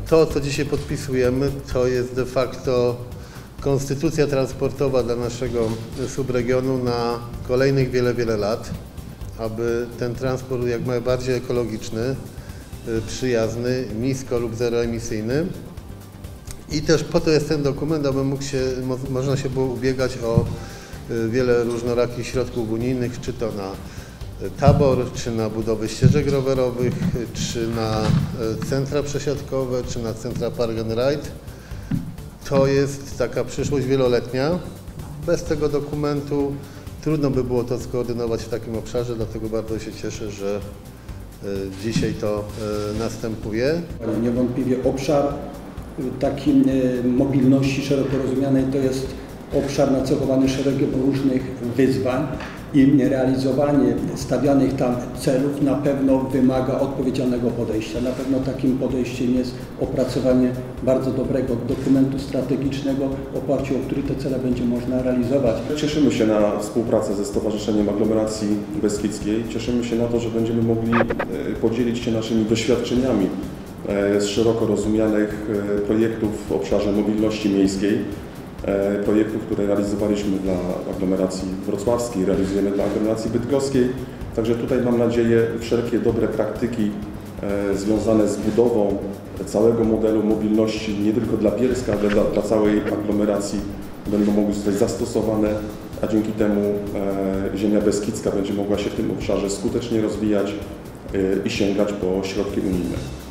To, co dzisiaj podpisujemy, to jest de facto konstytucja transportowa dla naszego subregionu na kolejnych wiele lat, aby ten transport jak najbardziej ekologiczny, przyjazny, nisko lub zeroemisyjny. I też po to jest ten dokument, aby można się było ubiegać o wiele różnorakich środków unijnych, czy to na tabor, czy na budowę ścieżek rowerowych, czy na centra przesiadkowe, czy na centra Park and Ride. To jest taka przyszłość wieloletnia. Bez tego dokumentu trudno by było to skoordynować w takim obszarze, dlatego bardzo się cieszę, że dzisiaj to następuje. Niewątpliwie obszar takiej mobilności szeroko rozumianej to jest obszar nacechowany szeregiem różnych wyzwań i realizowanie stawianych tam celów na pewno wymaga odpowiedzialnego podejścia. Na pewno takim podejściem jest opracowanie bardzo dobrego dokumentu strategicznego, w oparciu o który te cele będzie można realizować. Cieszymy się na współpracę ze Stowarzyszeniem Aglomeracji Beskidzkiej. Cieszymy się na to, że będziemy mogli podzielić się naszymi doświadczeniami z szeroko rozumianych projektów w obszarze mobilności miejskiej. Projektów, które realizowaliśmy dla aglomeracji wrocławskiej, realizujemy dla aglomeracji bydgoskiej. Także tutaj mam nadzieję wszelkie dobre praktyki związane z budową całego modelu mobilności nie tylko dla Bielska, ale dla całej aglomeracji będą mogły zostać zastosowane, a dzięki temu ziemia beskidzka będzie mogła się w tym obszarze skutecznie rozwijać i sięgać po środki unijne.